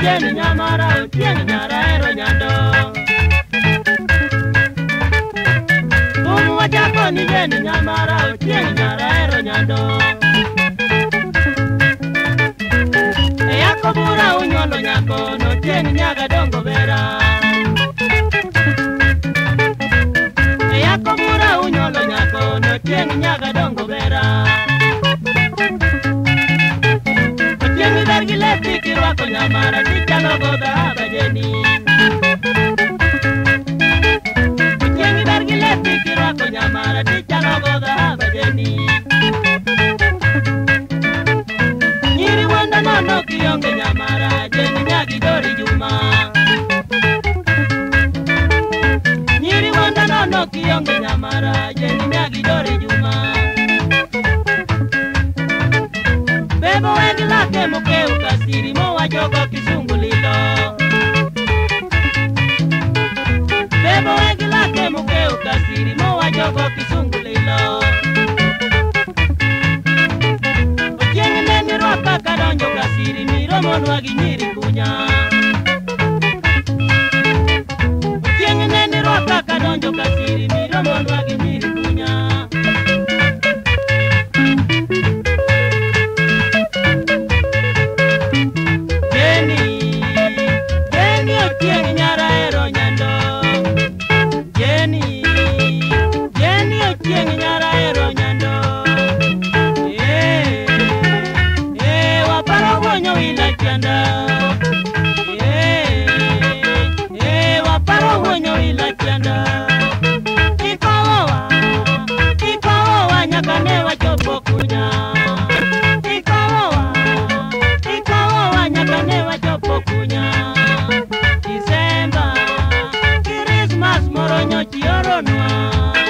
Jeni nyamara Ochieng nyaraero nyando. Umu wachako ni Jeni nyamara Ochieng nyaraero nyando. Eyako bura unyolo nyako no Ochieng nyaga dongo vera. Eyako bura unyolo nyako no Ochieng nyaga dongo vera. Ochieng dargile pikirwako nyamara tichalo godha Jeni. Ochieng dargile pikirwako nyamara tichalo godha Jeni. Nyiri wanda nono kionge nyamara Jeni nyagi dori juma. Nyiri wanda nono kionge nyamara Jeni nyagi dori juma. Bebo wegilake mokeu kasiri mowa jogo kisungu lilo. Bebo wegilake mokeu kasiri mowa jogo kisungu lilo. Ochieng neni rwaka kadonjo kasiri miromo nwagi nyiri kunya. Ochieng neni rwaka kadonjo kasiri miromo nwagi nyiri kunya. Ochieng nyaraero nyando. Jeni Ochieng nyaraero nyando. Waparo wonyo ila chanda. Waparo wonyo ila chanda. Ikowa nyaka ne wachopo kunya. Ikowa nyaka ne wachopo kunya. Christmas moro nyochi oronwa.